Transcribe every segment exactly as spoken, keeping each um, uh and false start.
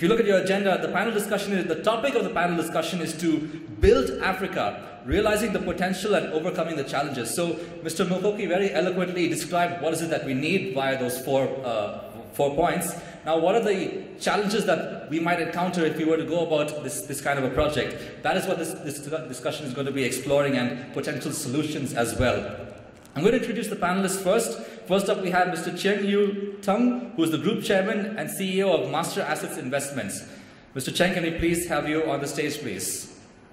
If you look at your agenda, the panel discussion is, the topic of the panel discussion is to build Africa, realizing the potential and overcoming the challenges. So Mister Mokoki very eloquently described what is it that we need via those four, uh, four points. Now, what are the challenges that we might encounter if we were to go about this, this kind of a project? That is what this, this discussion is going to be exploring, and potential solutions as well. I'm going to introduce the panelists first. First up, we have Mister Cheung Tung, who is the Group Chairman and C E O of Master Assets Investments. Mister Cheung, can we please have you on the stage, please?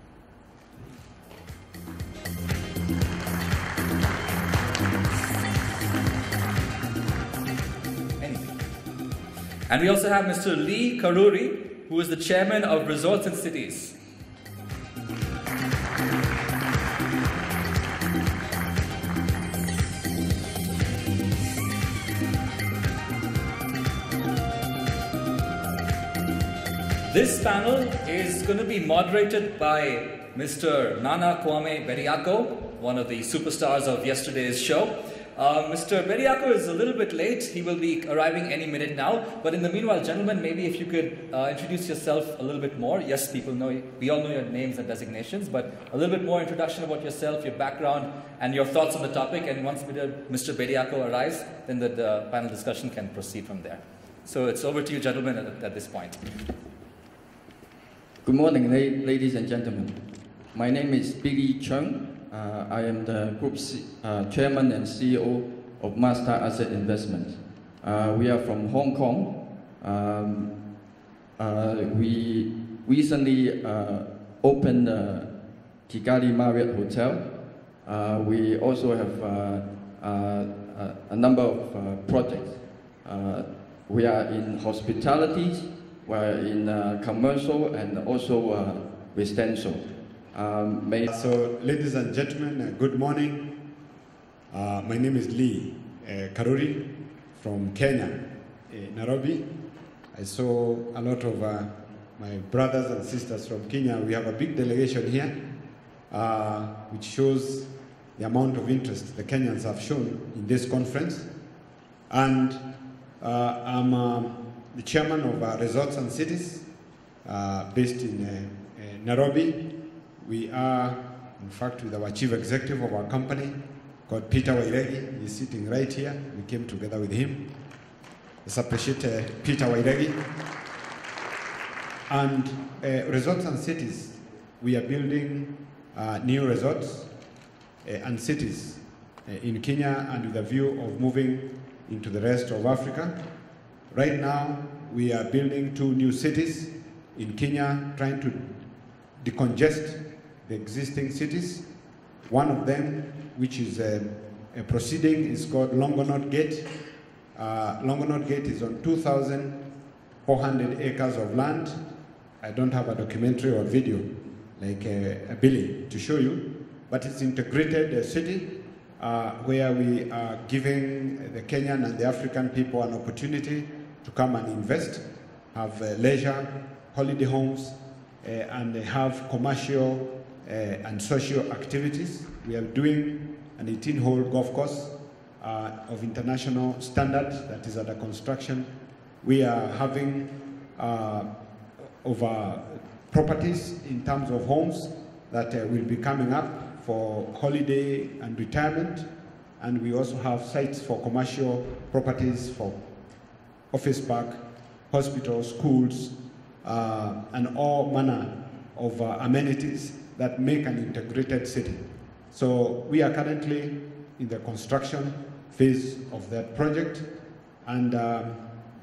And we also have Mister Lee Karuri, who is the Chairman of Resorts and Cities. This panel is going to be moderated by Mister Nana Kwame Bediako, one of the superstars of yesterday's show. Uh, Mister Bediako is a little bit late. He will be arriving any minute now. But in the meanwhile, gentlemen, maybe if you could uh, introduce yourself a little bit more. Yes, people know, we all know your names and designations, but a little bit more introduction about yourself, your background, and your thoughts on the topic. And once Mister Bediako arrives, then the, the panel discussion can proceed from there. So it's over to you, gentlemen, at, at this point. Good morning, ladies and gentlemen. My name is Billy Cheung. Uh, I am the Group C uh, Chairman and C E O of Master Asset Investments. Uh, we are from Hong Kong. Um, uh, we recently uh, opened the Kigali Marriott Hotel. Uh, we also have uh, uh, a number of uh, projects. Uh, we are in hospitality, we are in uh, commercial, and also uh, residential. Um, may so, ladies and gentlemen, uh, good morning. Uh, my name is Lee uh, Karuri from Kenya, uh, Nairobi. I saw a lot of uh, my brothers and sisters from Kenya. We have a big delegation here, uh, which shows the amount of interest the Kenyans have shown in this conference. And uh, I'm uh, the chairman of uh, Resorts and Cities, uh, based in uh, uh, Nairobi. We are, in fact, with our chief executive of our company, called Peter Wairegi. He's sitting right here. We came together with him. Let's appreciate uh, Peter Wairegi. And uh, Resorts and Cities, we are building uh, new resorts uh, and cities uh, in Kenya, and with a view of moving into the rest of Africa. Right now, we are building two new cities in Kenya, trying to decongest the existing cities. One of them, which is a, a proceeding, is called Longonot Gate. Uh, Longonot Gate is on two thousand four hundred acres of land. I don't have a documentary or video like a, a Billy to show you, but it's integrated uh, city uh, where we are giving the Kenyan and the African people an opportunity to come and invest, have uh, leisure, holiday homes, uh, and have commercial Uh, and social activities. We are doing an eighteen hole golf course uh, of international standard that is under construction. We are having uh, over properties in terms of homes that uh, will be coming up for holiday and retirement, and we also have sites for commercial properties for office park, hospitals, schools, uh, and all manner of uh, amenities that make an integrated city. So we are currently in the construction phase of that project, and um,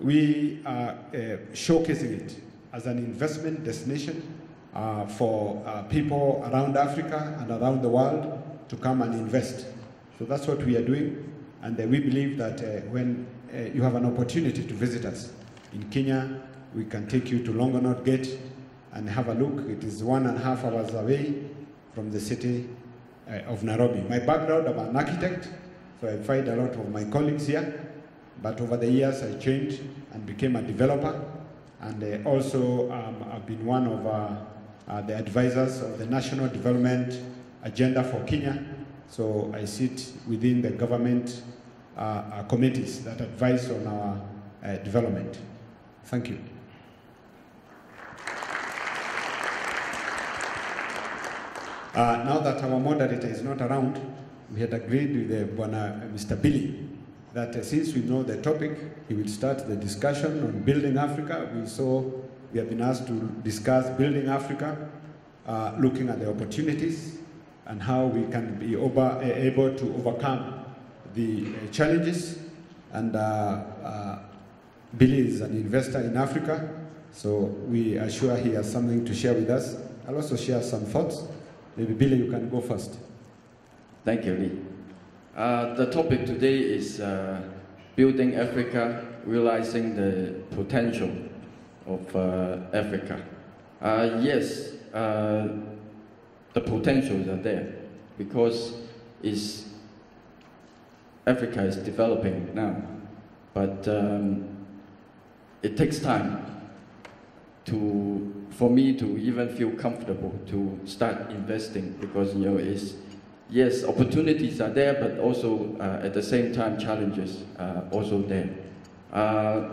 we are uh, showcasing it as an investment destination uh, for uh, people around Africa and around the world to come and invest. So that's what we are doing, and uh, we believe that uh, when uh, you have an opportunity to visit us in Kenya, we can take you to Longonot Gate and have a look. It is one and a half hours away from the city uh, of Nairobi. My background, I'm an architect, so I find a lot of my colleagues here, but over the years I changed and became a developer, and uh, also um, I've been one of uh, uh, the advisors of the National Development Agenda for Kenya, so I sit within the government uh, uh, committees that advise on our uh, development. Thank you. Uh, now that our moderator is not around, we had agreed with uh, uh, Mister Billy that uh, since we know the topic, he will start the discussion on building Africa. We saw we have been asked to discuss building Africa, uh, looking at the opportunities and how we can be over, uh, able to overcome the uh, challenges. And uh, uh, Billy is an investor in Africa, so we are sure he has something to share with us. I'll also share some thoughts. Maybe Billy, you can go first. Thank you, Lee. Uh, the topic today is uh, building Africa, realizing the potential of uh, Africa. Uh, yes, uh, the potentials are there because it's, Africa is developing now, but um, it takes time to, for me to even feel comfortable to start investing because, you know, it's, yes, opportunities are there, but also uh, at the same time challenges are also there. Uh,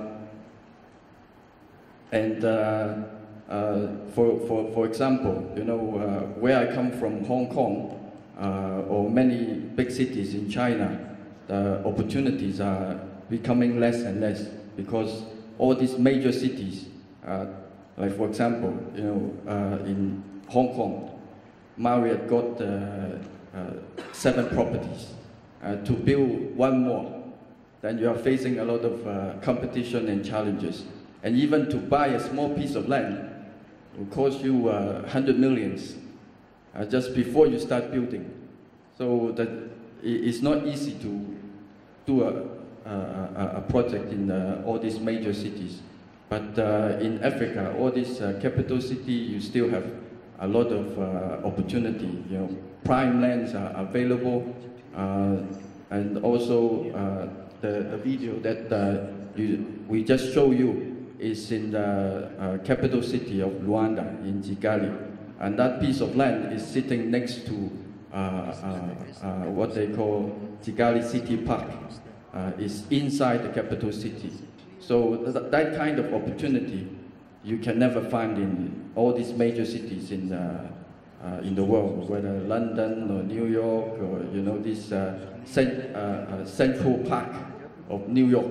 and uh, uh, for, for, for example, you know, uh, where I come from, Hong Kong, uh, or many big cities in China, the opportunities are becoming less and less because all these major cities, uh, like for example, you know, uh, in Hong Kong, Marriott got uh, uh, seven properties. Uh, to build one more, then you are facing a lot of uh, competition and challenges. And even to buy a small piece of land will cost you uh, one hundred millions uh, just before you start building. So that it's not easy to do a, a, a project in uh, all these major cities. But uh, in Africa, all these uh, capital cities, you still have a lot of uh, opportunity. You know, prime lands are available, uh, and also uh, the, the video that uh, you, we just show you is in the uh, capital city of Rwanda, in Kigali. And that piece of land is sitting next to uh, uh, uh, what they call Kigali City Park. Uh, is inside the capital city. So th that kind of opportunity you can never find in all these major cities in the, uh, in the world, whether London or New York or, you know, this uh, cent uh, uh, Central Park of New York.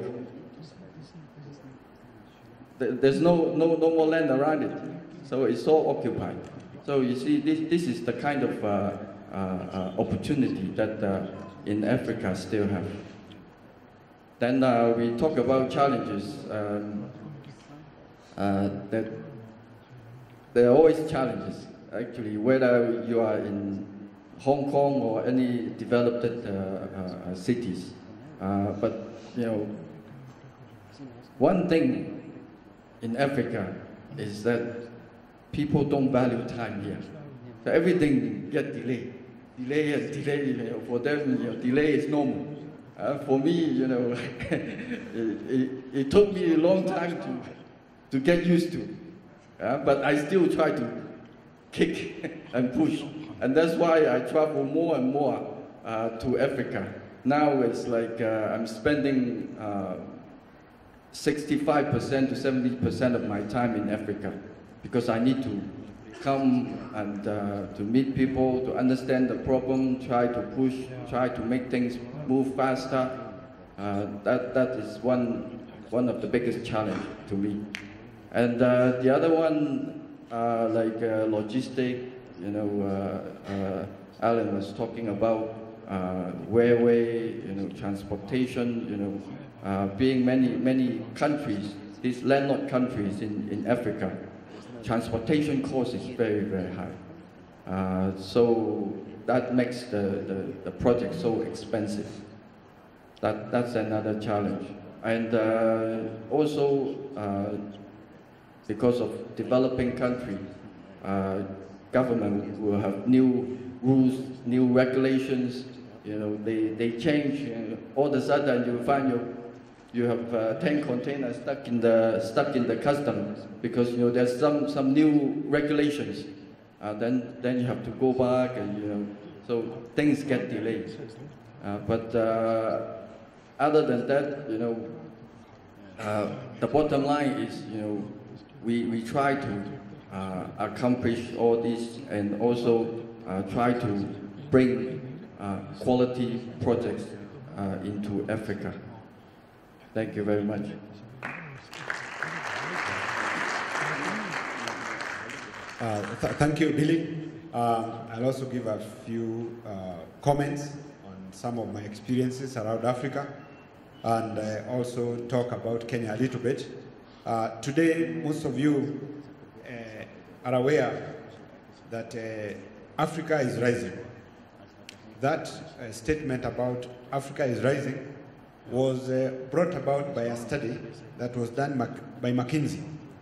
There's no, no, no more land around it, so it's all occupied. So you see, this, this is the kind of uh, uh, uh, opportunity that uh, in Africa still have. Then uh, we talk about challenges. Um, uh, that there are always challenges, actually, whether you are in Hong Kong or any developed uh, uh, cities. Uh, but, you know, one thing in Africa is that people don't value time here. So everything gets delayed. Delay and delay, you know, for them, you know, delay is normal. Uh, for me, you know, it, it, it took me a long time to, to get used to. Uh, but I still try to kick and push. And that's why I travel more and more uh, to Africa. Now it's like uh, I'm spending uh, sixty-five percent to seventy percent of my time in Africa because I need to come and uh, to meet people, to understand the problem, try to push, try to make things move faster. Uh, that, that is one, one of the biggest challenge to me. And uh, the other one, uh, like uh, logistic, you know, uh, uh, Alan was talking about uh, railway, you know, transportation, you know, uh, being many, many countries, these landlocked countries in, in Africa, transportation cost is very, very high. Uh, so that makes the, the, the project so expensive. That, that's another challenge. And uh, also, uh, because of developing country, uh, government will have new rules, new regulations. You know, they, they change. You know, all of a sudden, you find your you have uh, ten containers stuck in the stuck in the customs because, you know, there's some some new regulations. Uh, then then you have to go back, and, you know, so things get delayed. Uh, but uh, other than that, you know, uh, the bottom line is, you know, we we try to uh, accomplish all this, and also uh, try to bring uh, quality projects uh, into Africa. Thank you very much. Uh, th thank you, Billy. Uh, I'll also give a few uh, comments on some of my experiences around Africa, and uh, also talk about Kenya a little bit. Uh, today, most of you uh, are aware that uh, Africa is rising. That uh, statement about Africa is rising was uh, brought about by a study that was done Mac by McKinsey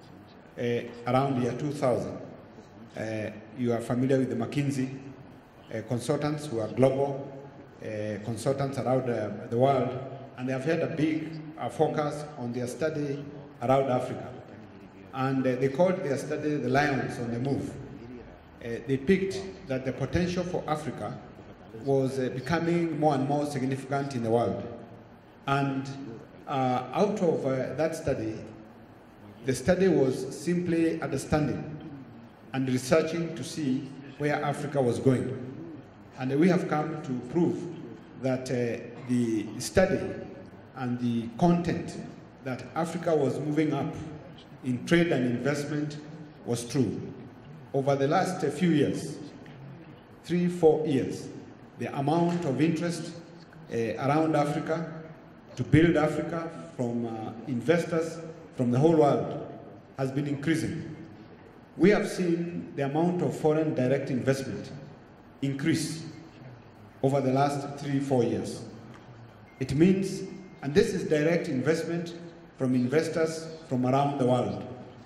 uh, around the year two thousand. Uh, you are familiar with the McKinsey uh, consultants, who are global uh, consultants around uh, the world, and they have had a big uh, focus on their study around Africa. And uh, they called their study the Lions on the Move. Uh, they picked that the potential for Africa was uh, becoming more and more significant in the world. And uh, out of uh, that study, the study was simply understanding and researching to see where Africa was going. And we have come to prove that uh, the study and the content that Africa was moving up in trade and investment was true. Over the last uh, few years, three, four years, the amount of interest uh, around Africa to build Africa from uh, investors from the whole world has been increasing. We have seen the amount of foreign direct investment increase over the last three, four years. It means, and this is direct investment from investors from around the world,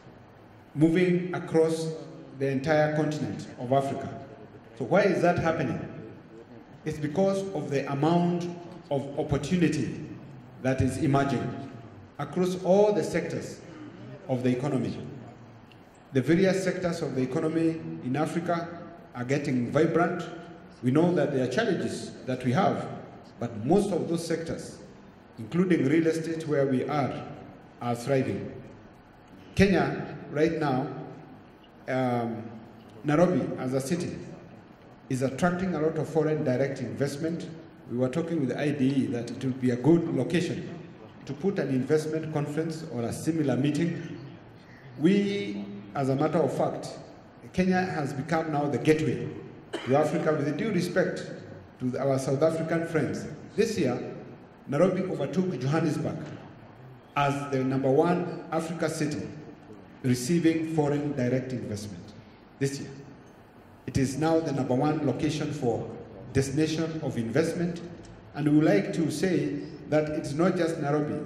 moving across the entire continent of Africa. So why is that happening? It's because of the amount of opportunity that is emerging across all the sectors of the economy. The various sectors of the economy in Africa are getting vibrant. We know that there are challenges that we have, but most of those sectors, including real estate where we are, are thriving. Kenya, right now, um, Nairobi as a city, is attracting a lot of foreign direct investment. We were talking with the I D E that it would be a good location to put an investment conference or a similar meeting. We, as a matter of fact, Kenya has become now the gateway to Africa, with due respect to our South African friends. This year, Nairobi overtook Johannesburg as the number one Africa city receiving foreign direct investment this year. It is now the number one location for destination of investment, and we would like to say that it's not just Nairobi.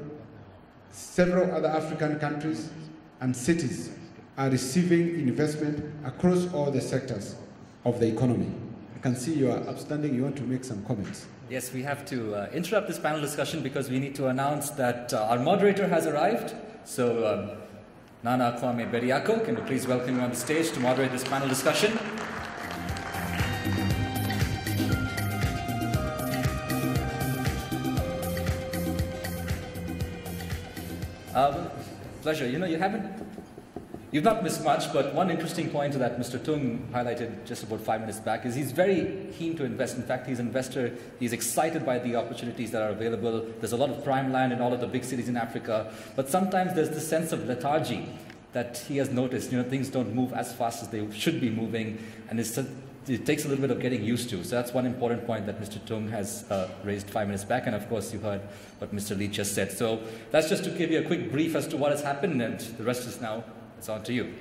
Several other African countries and cities are receiving investment across all the sectors of the economy. I can see you are upstanding. You want to make some comments. Yes, we have to uh, interrupt this panel discussion because we need to announce that uh, our moderator has arrived. So, um, Nana Kwame Bediako, can you please welcome you on the stage to moderate this panel discussion? Uh, pleasure. You know, you haven't, you've not missed much, but one interesting point that Mister Tung highlighted just about five minutes back is he's very keen to invest. In fact, he's an investor. He's excited by the opportunities that are available. There's a lot of prime land in all of the big cities in Africa, but sometimes there's this sense of lethargy that he has noticed. You know, things don't move as fast as they should be moving, and it's, it takes a little bit of getting used to. So that's one important point that Mister Tung has uh, raised five minutes back, and of course you heard what Mister Lee just said. So that's just to give you a quick brief as to what has happened, and the rest is now, it's on to you.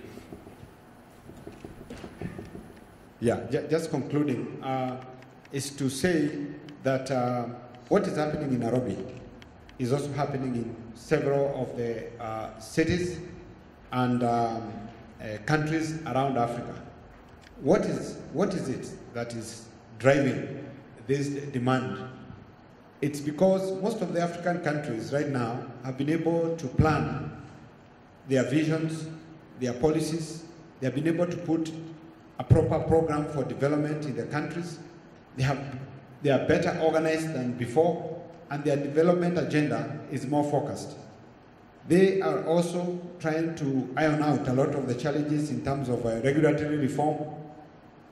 Yeah, just concluding, uh, is to say that uh, what is happening in Nairobi is also happening in several of the uh, cities and um, uh, countries around Africa. What is, what is it that is driving this demand? It's because most of the African countries right now have been able to plan their visions, their policies. They have been able to put a proper program for development in their countries. They, have, they are better organized than before, and their development agenda is more focused. They are also trying to iron out a lot of the challenges in terms of uh, regulatory reform,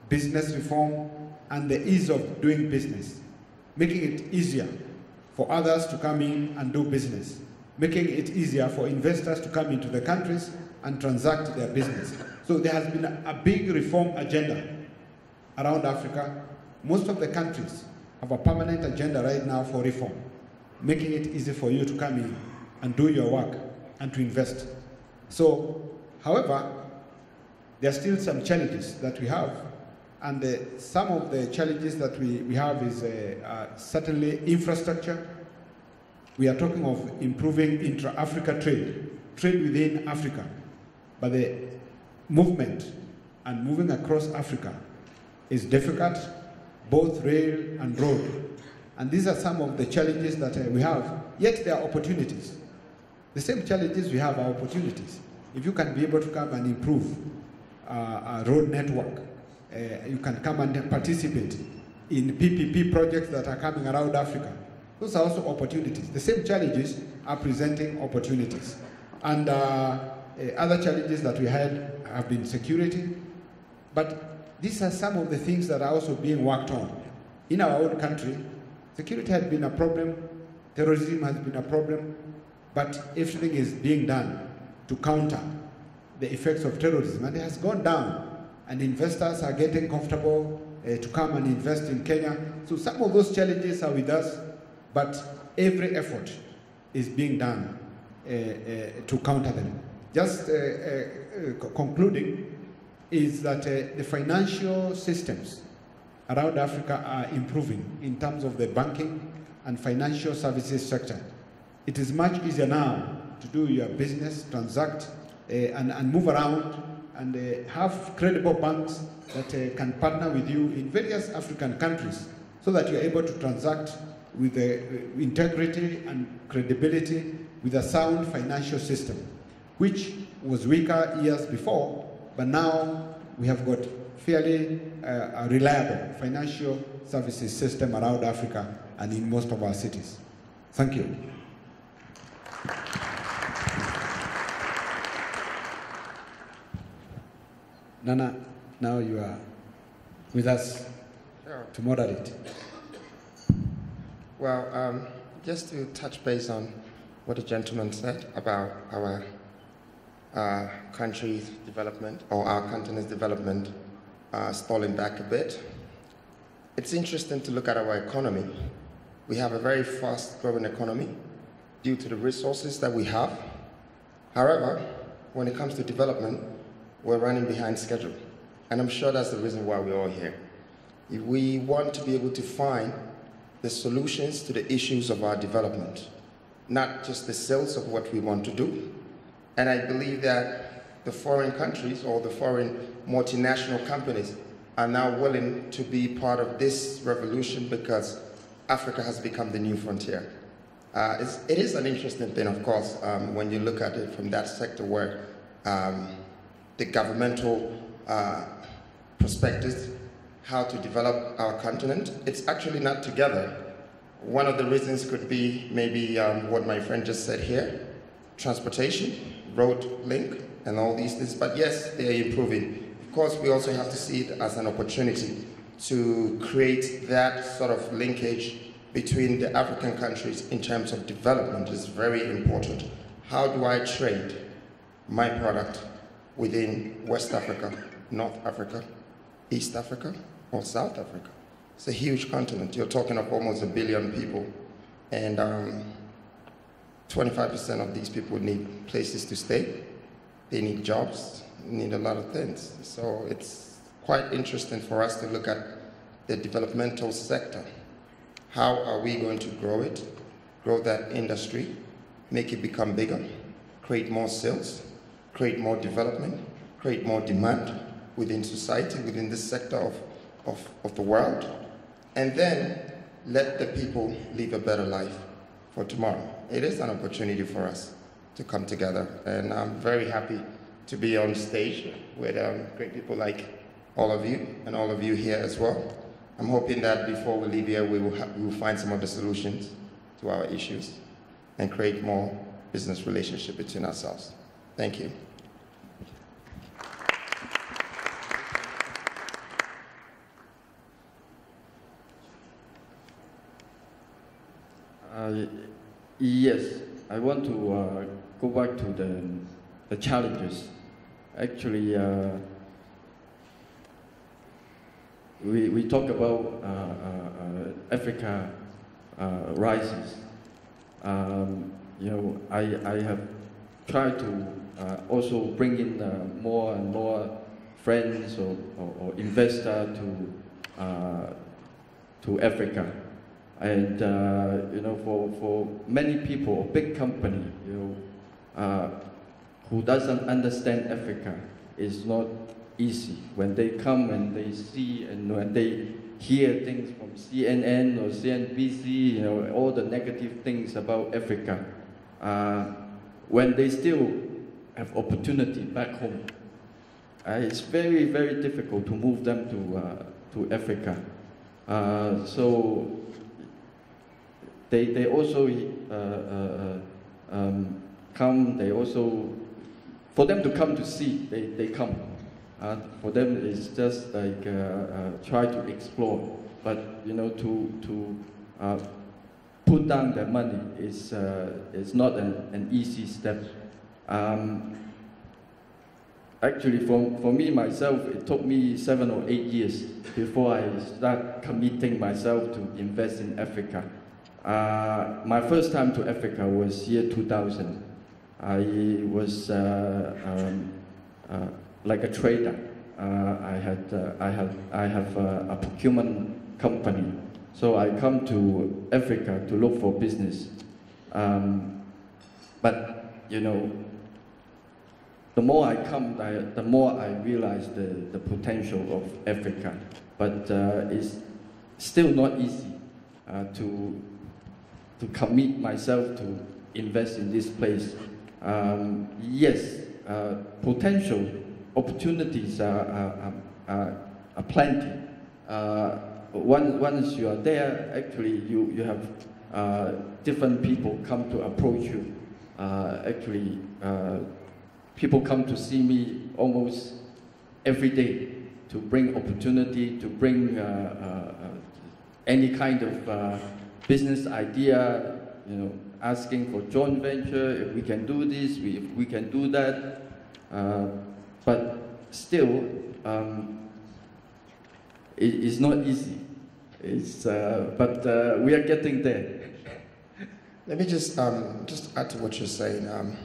business reform, and the ease of doing business, making it easier for others to come in and do business, making it easier for investors to come into the countries and transact their business. So there has been a, a big reform agenda around Africa. Most of the countries have a permanent agenda right now for reform, making it easy for you to come in and do your work and to invest. So, however, there are still some challenges that we have, and uh, some of the challenges that we, we have is uh, uh, certainly infrastructure. We are talking of improving intra-Africa trade, trade within Africa, but the movement and moving across Africa is difficult, both rail and road. And these are some of the challenges that uh, we have, yet there are opportunities. The same challenges we have are opportunities. If you can be able to come and improve uh, a road network, uh, you can come and participate in P P P projects that are coming around Africa. Those are also opportunities. The same challenges are presenting opportunities. And uh, uh, other challenges that we had have been security, but these are some of the things that are also being worked on. In our own country, security has been a problem, terrorism has been a problem, but everything is being done to counter the effects of terrorism, and it has gone down, and investors are getting comfortable uh, to come and invest in Kenya. So some of those challenges are with us, but every effort is being done uh, uh, to counter them. Just uh, uh, uh, concluding is that uh, the financial systems around Africa are improving in terms of the banking and financial services sector. It is much easier now to do your business, transact, uh, and, and move around, and uh, have credible banks that uh, can partner with you in various African countries so that you're able to transact with uh, integrity and credibility with a sound financial system, which was weaker years before, but now we have got fairly uh, a reliable financial services system around Africa and in most of our cities. Thank you. Nana, now you are with us Sure. to moderate. Well, um, just to touch base on what the gentleman said about our uh, country's development, or our continent's development, uh, stalling back a bit. It's interesting to look at our economy. We have a very fast-growing economy due to the resources that we have. However, when it comes to development, we're running behind schedule. And I'm sure that's the reason why we're all here. If we want to be able to find the solutions to the issues of our development, not just the sales of what we want to do. And I believe that the foreign countries or the foreign multinational companies are now willing to be part of this revolution because Africa has become the new frontier. Uh, it's, it is an interesting thing, of course, um, when you look at it from that sector where um, the governmental uh, perspectives, how to develop our continent, it's actually not together. One of the reasons could be maybe um, what my friend just said here, transportation, road link, and all these things, but yes, they are improving. Of course, we also have to see it as an opportunity to create that sort of linkage between the African countries in terms of development is very important. How do I trade my product within West Africa, North Africa, East Africa, or South Africa? It's a huge continent. You're talking of almost a billion people, and um, twenty-five percent of these people need places to stay. They need jobs, need a lot of things. So it's quite interesting for us to look at the developmental sector. How are we going to grow it, grow that industry, make it become bigger, create more sales, create more development, create more demand within society, within this sector of, of, of the world, and then let the people live a better life for tomorrow. It is an opportunity for us to come together, and I'm very happy to be on stage with um, great people like all of you, and all of you here as well. I'm hoping that before we leave here, we will, we will find some of the solutions to our issues and create more business relationship between ourselves. Thank you. Yes, I want to uh, go back to the, the challenges. Actually, uh, we, we talk about uh, uh, uh, Africa uh, rises. Um, you know, I, I have tried to uh, also bring in uh, more and more friends or, or, or investor to uh, to Africa, and uh, you know, for for many people, a big company, you know, uh, who doesn't understand Africa, is not easy. When they come and they see and when they hear things from C N N or C N B C, you know, all the negative things about Africa, uh, when they still have opportunity back home, uh, it's very, very difficult to move them to uh, to Africa. Uh, so they they also uh, uh, um, come. They also, for them to come to see, they they come. Uh, for them, it's just like uh, uh, try to explore, but you know, to to uh, put down their money is uh, is not an, an easy step. Um, actually, for for me myself, it took me seven or eight years before I start committing myself to invest in Africa. Uh, my first time to Africa was year two thousand. I was uh, um, uh, like a trader. Uh, I had, uh, I have, I have uh, a procurement company. So I come to Africa to look for business. Um, but you know, the more I come, I, the more I realize the, the potential of Africa. But uh, it's still not easy uh, to to commit myself to invest in this place. Um, yes, uh, potential. Opportunities are, are, are, are plenty. Uh, once, once you are there, actually you, you have uh, different people come to approach you. Uh, actually, uh, people come to see me almost every day to bring opportunity, to bring uh, uh, any kind of uh, business idea, you know, asking for joint venture, if we can do this, we, if we can do that. Uh, But still, um, it, it's not easy. It's, uh, but uh, we are getting there. Let me just um, just add to what you're saying. Um,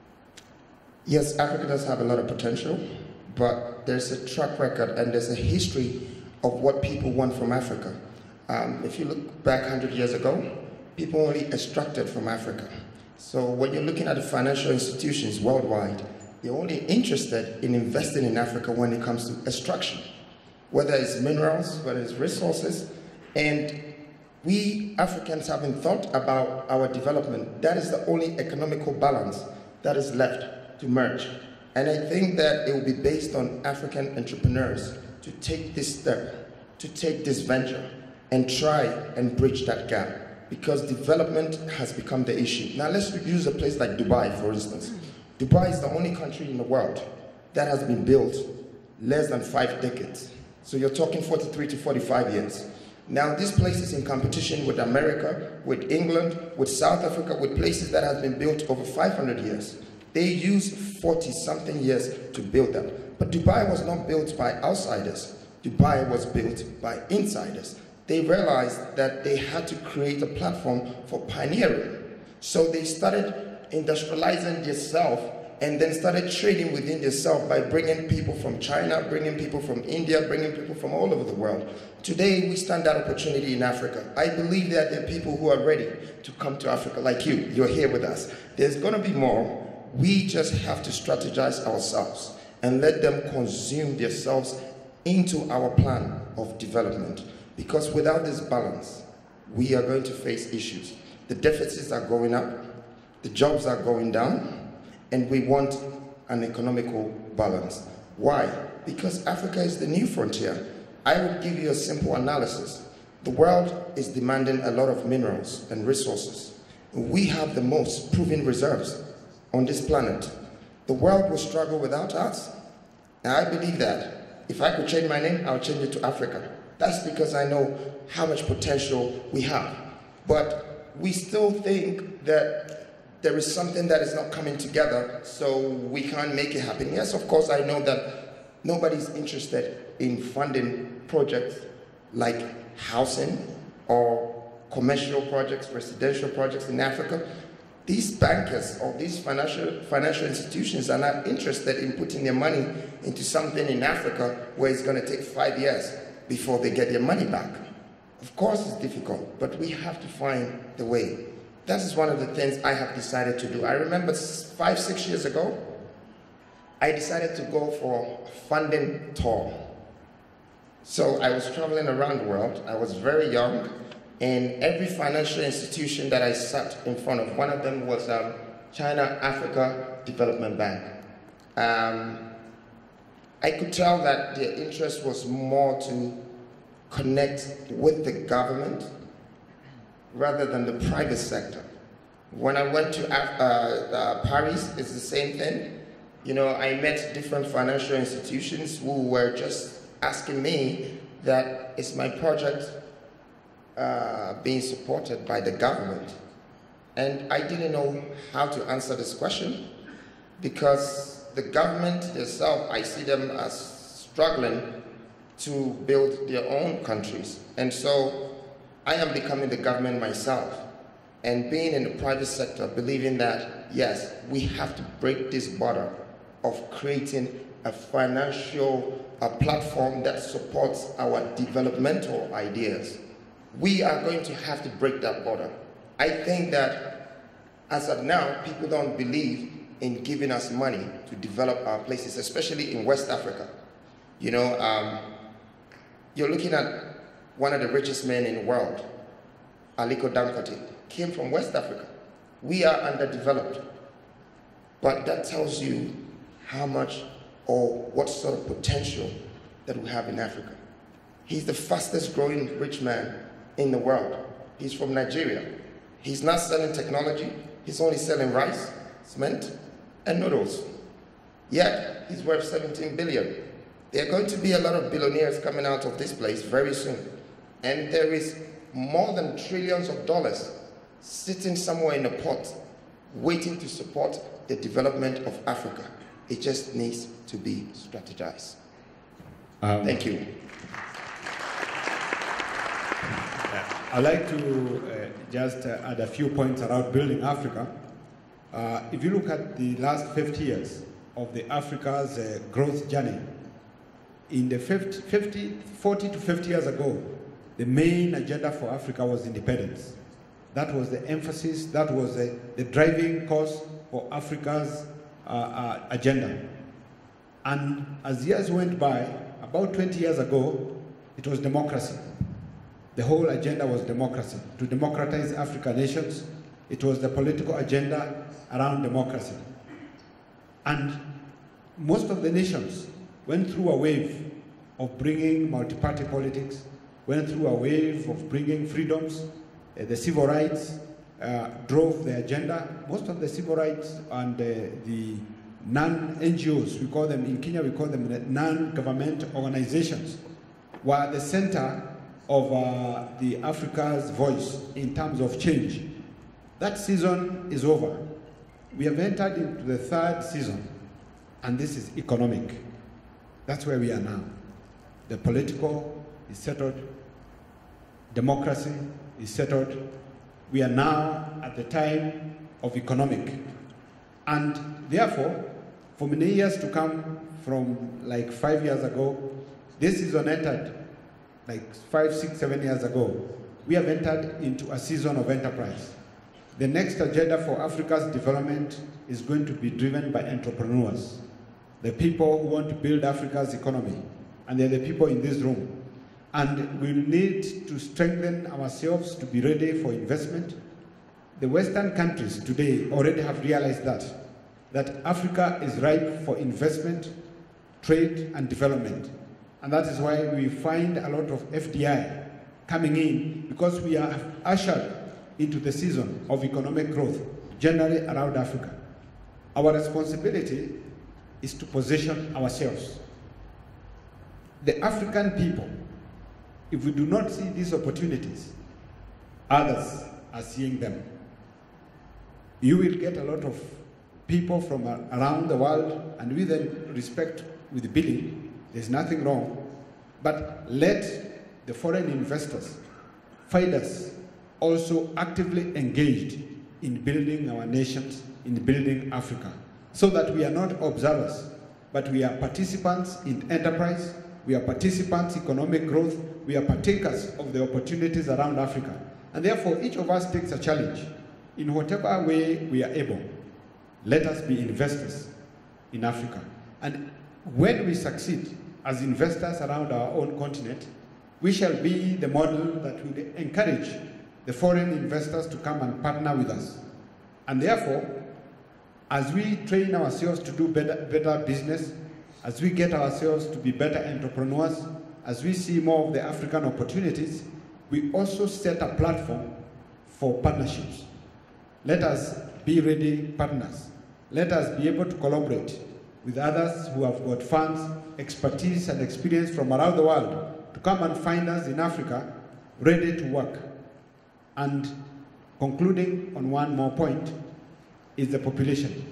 yes, Africa does have a lot of potential, but there's a track record and there's a history of what people want from Africa. Um, if you look back one hundred years ago, people only extracted from Africa. So when you're looking at the financial institutions worldwide, they're only interested in investing in Africa when it comes to extraction, whether it's minerals, whether it's resources. And we Africans haven't thought about our development. That is the only economical balance that is left to merge. And I think that it will be based on African entrepreneurs to take this step, to take this venture, and try and bridge that gap. Because development has become the issue. Now let's use a place like Dubai, for instance. Dubai is the only country in the world that has been built less than five decades. So you're talking forty-three to forty-five years. Now this place is in competition with America, with England, with South Africa, with places that have been built over five hundred years. They use forty something years to build them. But Dubai was not built by outsiders. Dubai was built by insiders. They realized that they had to create a platform for pioneering. So they started industrializing themselves and then started trading within themselves by bringing people from China, bringing people from India, bringing people from all over the world. Today, we stand that opportunity in Africa. I believe that there are people who are ready to come to Africa like you. You're here with us. There's going to be more. We just have to strategize ourselves and let them consume themselves into our plan of development. Because without this balance, we are going to face issues. The deficits are going up. The jobs are going down, and we want an economical balance. Why? Because Africa is the new frontier. I will give you a simple analysis. The world is demanding a lot of minerals and resources. We have the most proven reserves on this planet. The world will struggle without us. Now I believe that. If I could change my name, I'll change it to Africa. That's because I know how much potential we have. But we still think that there is something that is not coming together, so we can't make it happen. Yes, of course, I know that nobody's interested in funding projects like housing or commercial projects, residential projects in Africa. These bankers or these financial, financial institutions are not interested in putting their money into something in Africa where it's going to take five years before they get their money back. Of course it's difficult, but we have to find the way. That is one of the things I have decided to do. I remember five, six years ago, I decided to go for a funding tour. So I was traveling around the world. I was very young, and every financial institution that I sat in front of, one of them was um, China Africa Development Bank. Um, I could tell that their interest was more to connect with the government rather than the private sector. When I went to uh, uh, Paris, it's the same thing. You know, I met different financial institutions who were just asking me that is my project uh, being supported by the government? And I didn't know how to answer this question because the government themselves, I see them as struggling to build their own countries. And so I am becoming the government myself and being in the private sector, believing that, yes, we have to break this border of creating a financial a platform that supports our developmental ideas. We are going to have to break that border. I think that as of now, people don't believe in giving us money to develop our places, especially in West Africa. You know, um, you're looking at one of the richest men in the world, Aliko Dangote, came from West Africa. We are underdeveloped. But that tells you how much or what sort of potential that we have in Africa. He's the fastest growing rich man in the world. He's from Nigeria. He's not selling technology. He's only selling rice, cement, and noodles. Yet, he's worth seventeen billion. There are going to be a lot of billionaires coming out of this place very soon. And there is more than trillions of dollars sitting somewhere in a pot, waiting to support the development of Africa. It just needs to be strategized. Um, Thank you. I'd like to uh, just uh, add a few points around building Africa. Uh, if you look at the last fifty years of the Africa's uh, growth journey, in the fifty, fifty, forty to fifty years ago, the main agenda for Africa was independence. That was the emphasis, that was the, the driving cause for Africa's uh, uh, agenda. And as years went by, about twenty years ago, it was democracy. The whole agenda was democracy, to democratize African nations. It was the political agenda around democracy. And most of the nations went through a wave of bringing multi-party politics, went through a wave of bringing freedoms. Uh, the civil rights uh, drove the agenda. Most of the civil rights and uh, the non-N G Os, we call them, in Kenya we call them non-government organizations, were the center of uh, the Africa's voice in terms of change. That season is over. We have entered into the third season, and this is economic. That's where we are now. The political is settled, democracy is settled. We are now at the time of economic. And therefore, for many years to come, from like five years ago, this season entered like five, six, seven years ago, we have entered into a season of enterprise. The next agenda for Africa's development is going to be driven by entrepreneurs, the people who want to build Africa's economy, and they're the people in this room. And we need to strengthen ourselves to be ready for investment. The Western countries today already have realized that, that Africa is ripe for investment, trade, and development. And that is why we find a lot of F D I coming in, because we are ushered into the season of economic growth, generally around Africa. Our responsibility is to position ourselves. The African people, if we do not see these opportunities, others are seeing them. You will get a lot of people from around the world, and with respect with billing, there's nothing wrong, but let the foreign investors find us also actively engaged in building our nations, in building Africa, so that we are not observers, but we are participants in enterprise, we are participants in economic growth, we are partakers of the opportunities around Africa. And therefore, each of us takes a challenge. In whatever way we are able, let us be investors in Africa. And when we succeed as investors around our own continent, we shall be the model that will encourage the foreign investors to come and partner with us. And therefore, as we train ourselves to do better, better business, as we get ourselves to be better entrepreneurs, as we see more of the African opportunities, we also set a platform for partnerships. Let us be ready partners. Let us be able to collaborate with others who have got funds, expertise, and experience from around the world to come and find us in Africa ready to work. And concluding on one more point is the population.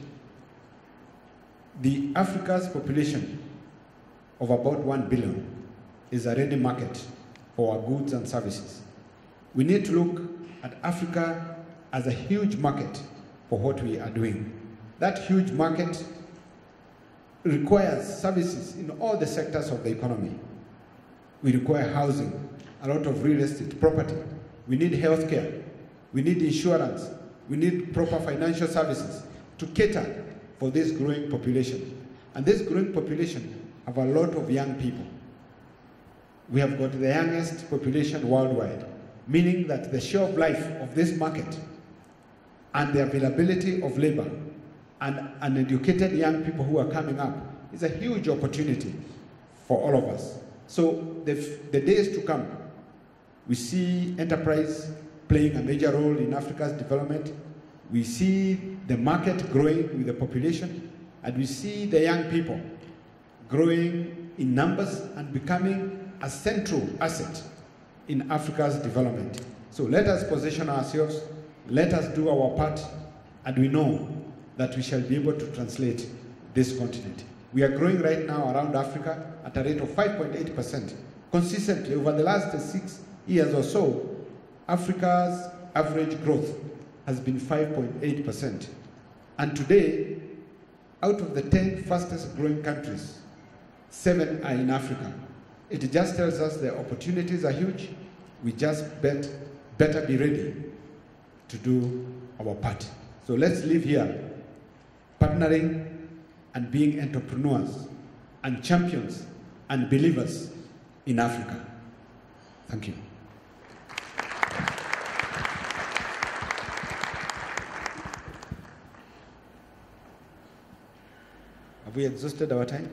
The Africa's population of about one billion is a ready market for our goods and services. We need to look at Africa as a huge market for what we are doing. That huge market requires services in all the sectors of the economy. We require housing, a lot of real estate, property. We need healthcare. We need insurance. We need proper financial services to cater for this growing population. And this growing population have a lot of young people. We have got the youngest population worldwide, meaning that the share of life of this market and the availability of labor and uneducated young people who are coming up is a huge opportunity for all of us. So the, the days to come, we see enterprise playing a major role in Africa's development. We see the market growing with the population, and we see the young people growing in numbers and becoming a central asset in Africa's development. So let us position ourselves, let us do our part, and we know that we shall be able to translate this continent. We are growing right now around Africa at a rate of five point eight percent. Consistently, over the last six years or so, Africa's average growth has been five point eight percent. And today, out of the ten fastest growing countries, seven are in Africa. It just tells us the opportunities are huge. We just bet, better be ready to do our part. So let's live here, partnering and being entrepreneurs and champions and believers in Africa. Thank you. Have we exhausted our time?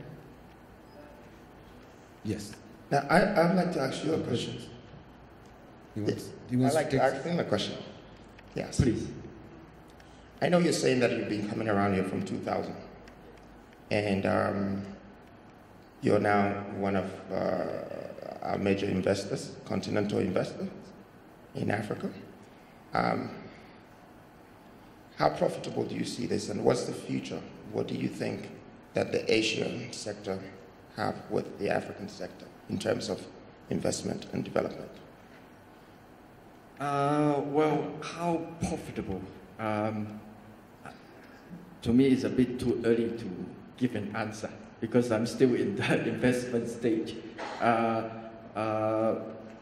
Yes. Now, I, I'd like to ask you a question. He wants, Yes. he wants I'd like to to take... ask him a question. Yes. Please. I know you're saying that you've been coming around here from two thousand. And um, you're now one of uh, our major investors, continental investors in Africa. Um, how profitable do you see this, and what's the future? What do you think that the Asian sector have with the African sector in terms of investment and development? Uh, well, how profitable? Um, to me, it's a bit too early to give an answer because I'm still in the investment stage. Uh, uh,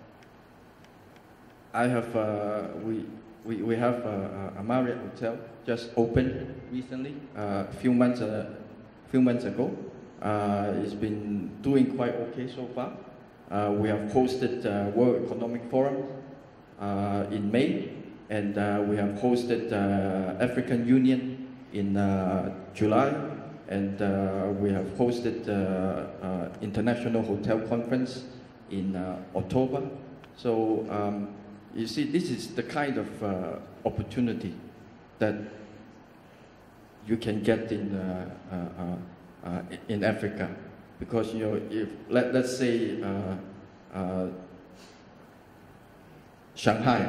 I have uh, we, we we have a, a Marriott hotel just opened recently, uh, a few months a few months ago. Uh, it's been doing quite okay so far. Uh, we have hosted uh, World Economic Forum uh, in May, and uh, we have hosted uh, African Union in uh, July, and uh, we have hosted uh, uh, International Hotel Conference in uh, October. So um, you see, this is the kind of uh, opportunity that you can get in uh, uh, uh, in Africa, because you know, if let let's say uh, uh, Shanghai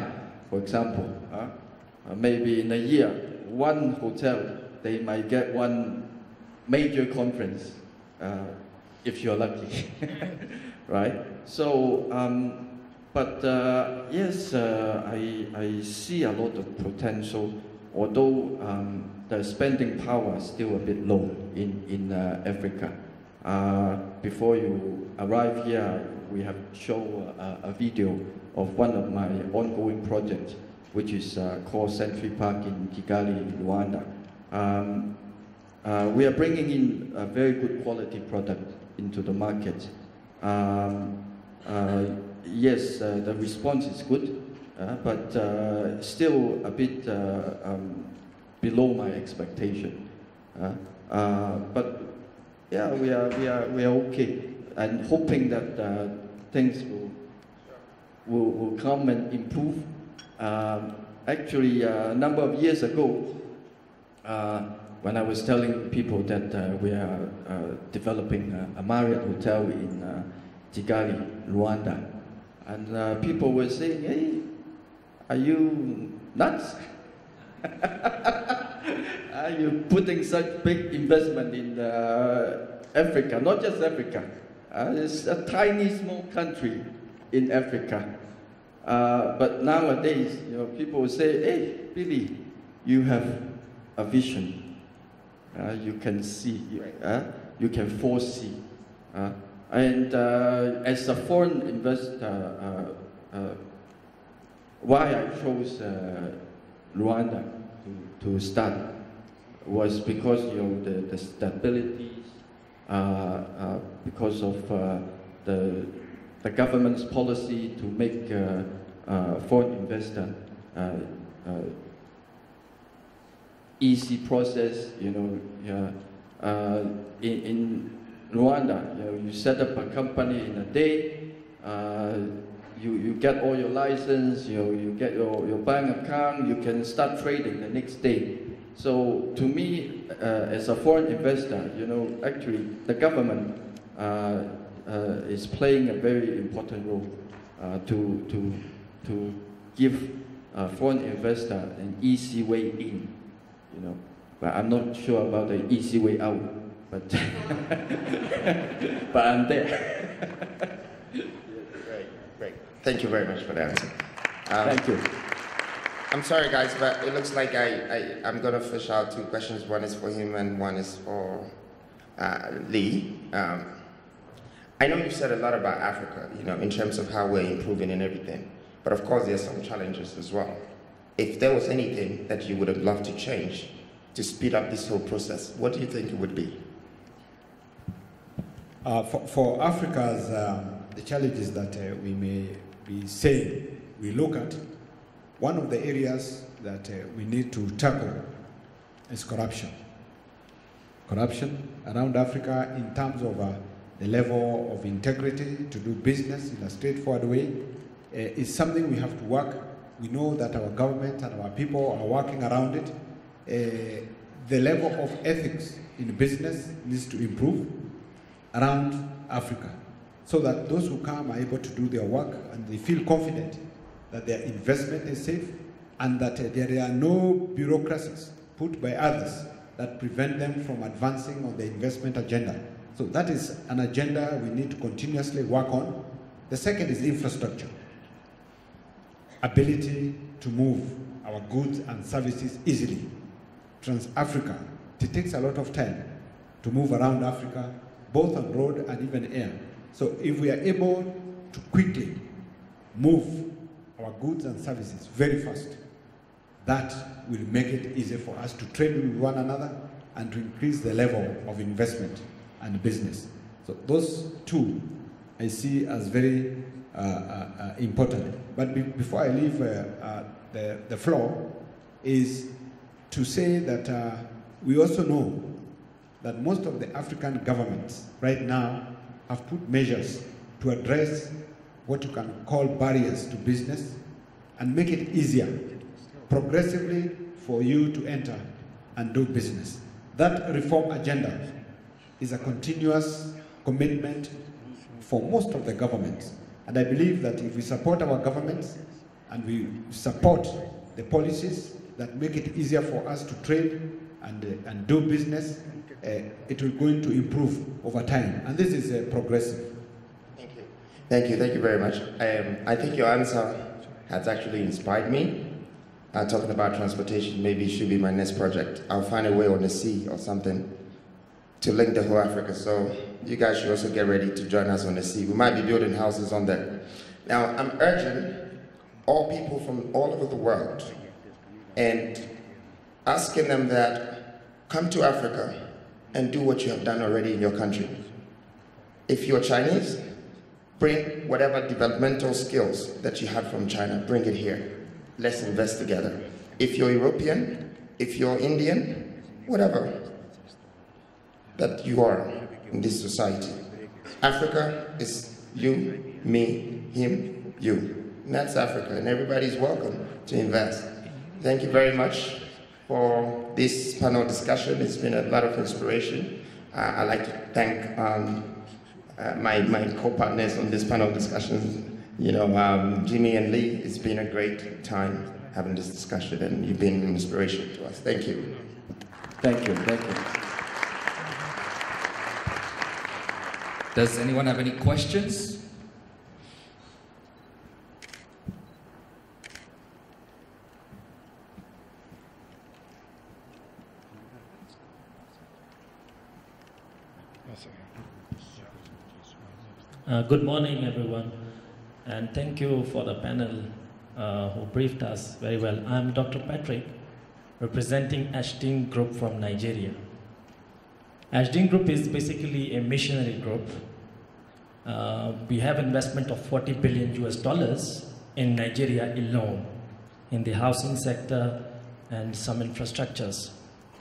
For example, uh, uh, maybe in a year, one hotel, they might get one major conference, uh, if you're lucky, right? So, um, but uh, yes, uh, I, I see a lot of potential, although um, the spending power is still a bit low in, in uh, Africa. Uh, before you arrive here, we have shown a, a video of one of my ongoing projects, which is uh, called Century Park in Kigali, Rwanda. Um, uh, we are bringing in a very good quality product into the market. Um, uh, yes, uh, the response is good, uh, but uh, still a bit uh, um, below my expectation. Uh, uh, but yeah, we are we are we are okay, and hoping that uh, things will, will will come and improve. Um, actually, uh, a number of years ago, uh, when I was telling people that uh, we are uh, developing a, a Marriott hotel in uh, Kigali, Rwanda, and uh, people were saying, "Hey, are you nuts? Are you putting such big investment in uh, Africa? Not just Africa. Uh, it's a tiny, small country in Africa." Uh, but nowadays, you know, people will say, "Hey, Billy, you have a vision. Uh, you can see, uh, you can foresee." Uh, and uh, as a foreign investor, uh, uh, why I chose uh, Rwanda to, to start was because, you know, the, the stability, uh, uh, because of uh, the the government's policy to make uh, uh, foreign investor uh, uh, easy process. You know, uh, uh, in, in Rwanda, you know, you set up a company in a day. Uh, you you get all your license. You know, you get your your bank account. You can start trading the next day. So to me, uh, as a foreign investor, you know, actually the government uh, uh, is playing a very important role uh, to to to give a foreign investor an easy way in. You know, but I'm not sure about the easy way out. But but I'm there. Great, great. Thank you very much for the answer. Um, Thank you. I'm sorry, guys, but it looks like I, I, I'm going to fish out two questions. One is for him and one is for uh, Lee. Um, I know you said a lot about Africa, you know, in terms of how we're improving and everything. But of course, there's some challenges as well. If there was anything that you would have loved to change to speed up this whole process, what do you think it would be? Uh, for, for Africa's, um, the challenges that uh, we may be saying, we look at, one of the areas that uh, we need to tackle is corruption. Corruption around Africa in terms of uh, the level of integrity to do business in a straightforward way uh, is something we have to work. We know that our government and our people are working around it. Uh, the level of ethics in business needs to improve around Africa so that those who come are able to do their work and they feel confident that their investment is safe and that uh, there are no bureaucracies put by others that prevent them from advancing on the investment agenda. So that is an agenda we need to continuously work on. The second is infrastructure. Ability to move our goods and services easily. Trans-Africa, it takes a lot of time to move around Africa, both on road and even air. So if we are able to quickly move our goods and services very fast, that will make it easier for us to trade with one another and to increase the level of investment and business. So those two I see as very uh, uh, uh, important. But be before I leave uh, uh, the, the floor, is to say that uh, we also know that most of the African governments right now have put measures to address what you can call barriers to business and make it easier progressively for you to enter and do business. That reform agenda is a continuous commitment for most of the governments. And I believe that if we support our governments and we support the policies that make it easier for us to trade and, uh, and do business, uh, it will going to improve over time. And this is uh, progressive. Thank you. Thank you. Thank you very much. Um, I think your answer has actually inspired me. Uh, talking about transportation, maybe it should be my next project. I'll find a way on the sea or something to link the whole Africa. So you guys should also get ready to join us on the sea. We might be building houses on there. Now, I'm urging all people from all over the world and asking them that come to Africa and do what you have done already in your country. If you're Chinese, bring whatever developmental skills that you had from China, bring it here. Let's invest together. If you're European, if you're Indian, whatever that you are in this society. Africa is you, me, him, you. And that's Africa, and everybody's welcome to invest. Thank you very much for this panel discussion. It's been a lot of inspiration. Uh, I'd like to thank um, uh, my, my co-partners on this panel discussion. You know, um, Jimmy and Lee, it's been a great time having this discussion, and you've been an inspiration to us. Thank you. Thank you, thank you. Does anyone have any questions? Uh, good morning, everyone, and thank you for the panel uh, who briefed us very well. I'm Doctor Patrick, representing Ashton Group from Nigeria. Ashton Group is basically a missionary group. Uh, we have investment of forty billion U S dollars in Nigeria alone, in the housing sector and some infrastructures.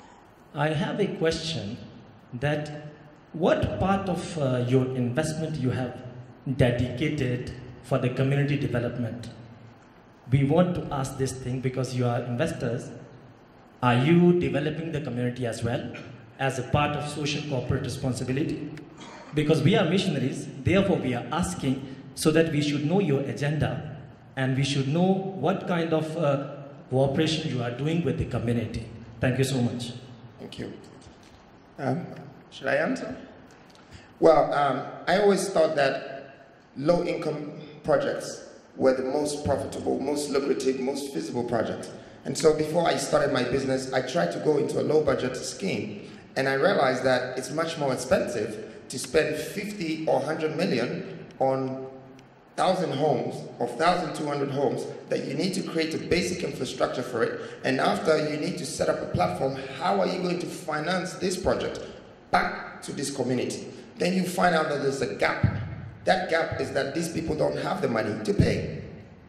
I have a question that what part of uh, your investment you have dedicated for the community development? We want to ask this thing because you are investors. Are you developing the community as well as a part of social corporate responsibility? Because we are missionaries, therefore we are asking so that we should know your agenda and we should know what kind of uh, cooperation you are doing with the community. Thank you so much. Thank you. Um, should I answer? Well, um, I always thought that low-income projects were the most profitable, most lucrative, most feasible projects. And so before I started my business, I tried to go into a low-budget scheme, and I realized that it's much more expensive to spend fifty or one hundred million on one thousand homes or one thousand two hundred homes, that you need to create a basic infrastructure for it, and after you need to set up a platform. How are you going to finance this project back to this community? Then you find out that there's a gap. That gap is that these people don't have the money to pay.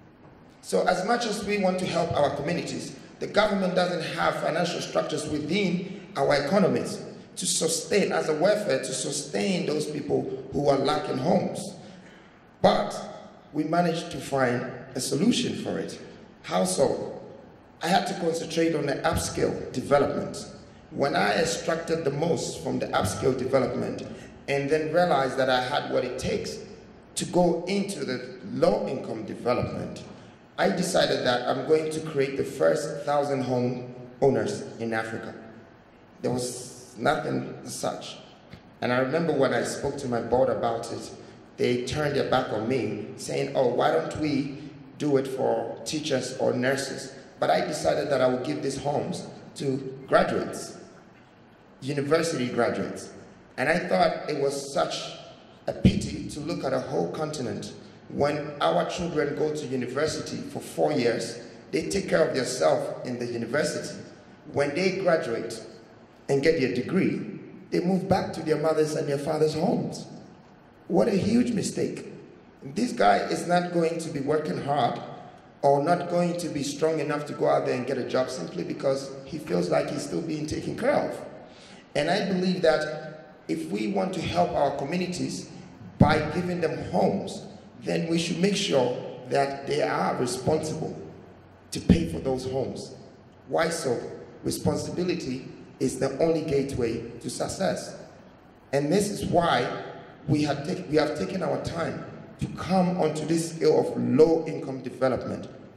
So as much as we want to help our communities, the government doesn't have financial structures within our economies to sustain, as a welfare, to sustain those people who are lacking homes. But we managed to find a solution for it. How so? I had to concentrate on the upscale development. When I extracted the most from the upscale development and then realized that I had what it takes to go into the low-income development, I decided that I'm going to create the first thousand home owners in Africa. There was nothing as such. And I remember when I spoke to my board about it, they turned their back on me, saying, oh, why don't we do it for teachers or nurses? But I decided that I would give these homes to graduates, university graduates. And I thought it was such a pity to look at a whole continent when our children go to university for four years, they take care of themselves in the university. When they graduate and get their degree, they move back to their mothers and their fathers' homes. What a huge mistake. This guy is not going to be working hard or not going to be strong enough to go out there and get a job simply because he feels like he's still being taken care of. And I believe that if we want to help our communities by giving them homes, then we should make sure that they are responsible to pay for those homes. Why so? Responsibility is the only gateway to success. And this is why we have, we have taken our time to come onto this scale of low-income development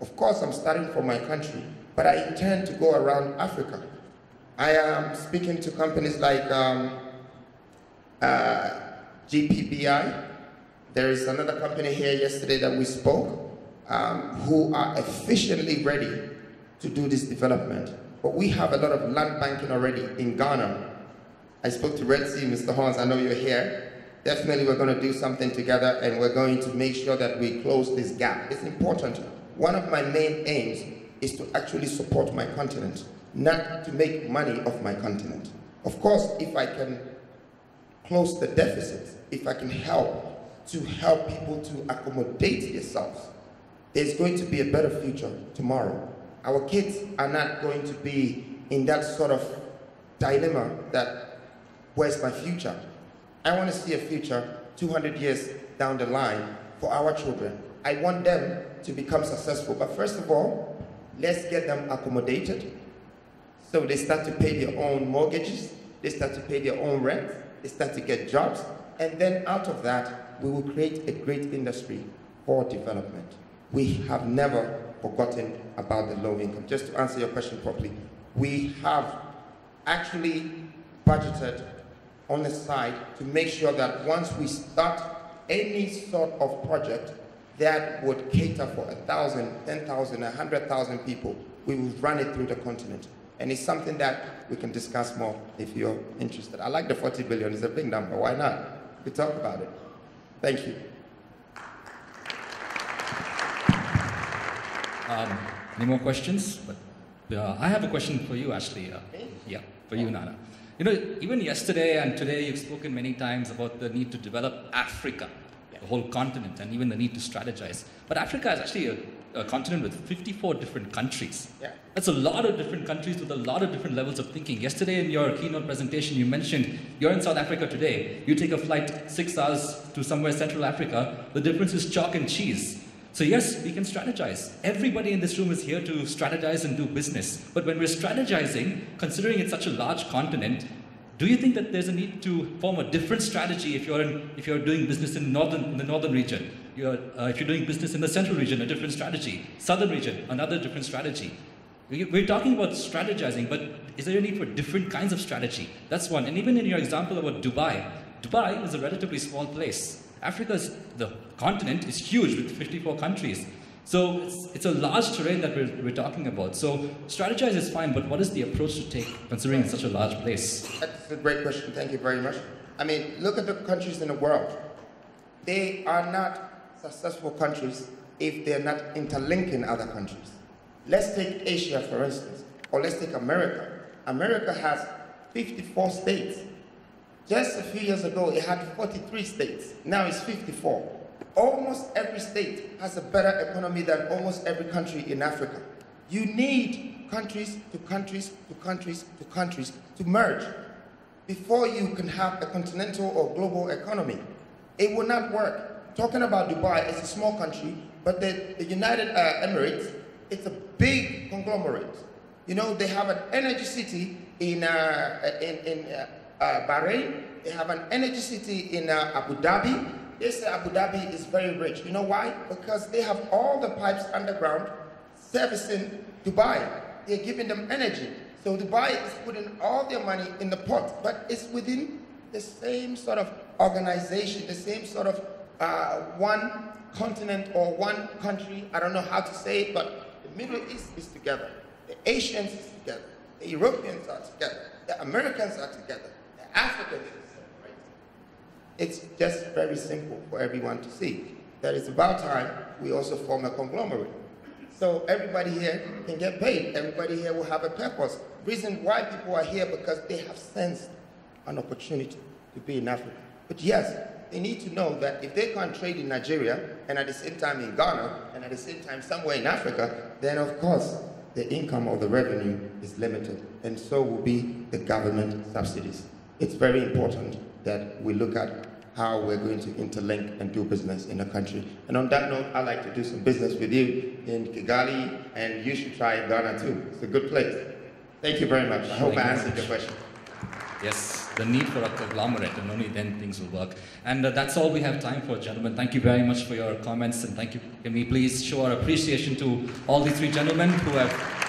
Of course, I'm starting from my country, but I intend to go around Africa. I am speaking to companies like um, uh, G P B I. There is another company here yesterday that we spoke, um, who are efficiently ready to do this development. But we have a lot of land banking already in Ghana. I spoke to Red Sea, Mister Horns, I know you're here. Definitely we're going to do something together, and we're going to make sure that we close this gap. It's important. One of my main aims is to actually support my continent, not to make money off my continent. Of course, if I can close the deficit, if I can help to help people to accommodate themselves, there's going to be a better future tomorrow. Our kids are not going to be in that sort of dilemma that, where's my future? I want to see a future two hundred years down the line for our children. I want them to become successful. But first of all, let's get them accommodated so they start to pay their own mortgages, they start to pay their own rent, they start to get jobs, and then out of that, we will create a great industry for development. We have never forgotten about the low income. Just to answer your question properly, we have actually budgeted on the side to make sure that once we start any sort of project that would cater for a thousand, ten thousand, a hundred thousand people, we will run it through the continent. And it's something that we can discuss more if you're interested. I like the forty billion, it's a big number, why not? We talk about it. Thank you. Um, any more questions? But, uh, I have a question for you, Ashley. Uh, yeah, for you, Nana. You know, even yesterday and today, you've spoken many times about the need to develop Africa, yeah. the whole continent, and even the need to strategize. But Africa is actually a, a continent with fifty-four different countries. Yeah. That's a lot of different countries with a lot of different levels of thinking. Yesterday in your keynote presentation, you mentioned you're in South Africa today. You take a flight six hours to somewhere Central Africa. The difference is chalk and cheese. So yes, we can strategize. Everybody in this room is here to strategize and do business. But when we're strategizing, considering it's such a large continent, do you think that there's a need to form a different strategy if you're, in, if you're doing business in, northern, in the northern region? You're, uh, if you're doing business in the central region, a different strategy. Southern region, another different strategy. We're talking about strategizing, but is there a need for different kinds of strategy? That's one. And even in your example about Dubai, Dubai is a relatively small place. Africa's, the continent is huge with fifty-four countries. So it's, it's a large terrain that we're, we're talking about. So strategize is fine, but what is the approach to take considering it's such a large place? That's a great question. Thank you very much. I mean, look at the countries in the world. They are not successful countries if they're not interlinking other countries. Let's take Asia, for instance, or let's take America. America has fifty-four states. Just a few years ago, it had forty-three states. Now it's fifty-four. Almost every state has a better economy than almost every country in Africa. You need countries to countries to countries to countries to merge before you can have a continental or global economy. It will not work. Talking about Dubai, it's a small country, but the, the United uh, Emirates, it's a big conglomerate. You know, they have an energy city in, uh, in, in uh, Uh, Bahrain, they have an energy city in uh, Abu Dhabi. They say Abu Dhabi is very rich. You know why? Because they have all the pipes underground servicing Dubai. They're giving them energy. So Dubai is putting all their money in the pot, but it's within the same sort of organization, the same sort of uh, one continent or one country. I don't know how to say it, but the Middle East is together. The Asians is together. The Europeans are together. The Americans are together. Africa is separate. It's just very simple for everyone to see that it's about time we also form a conglomerate. So everybody here can get paid. Everybody here will have a purpose. Reason why people are here because they have sensed an opportunity to be in Africa. But yes, they need to know that if they can't trade in Nigeria and at the same time in Ghana and at the same time somewhere in Africa, then of course the income or the revenue is limited, and so will be the government subsidies. It's very important that we look at how we're going to interlink and do business in the country. And on that note, I'd like to do some business with you in Kigali, and you should try Ghana too. It's a good place. Thank you very much. I hope I answered your question. Yes. the need for a conglomerate, and only then things will work. And uh, that's all we have time for, gentlemen. Thank you very much for your comments, and thank you. Can we please show our appreciation to all these three gentlemen who have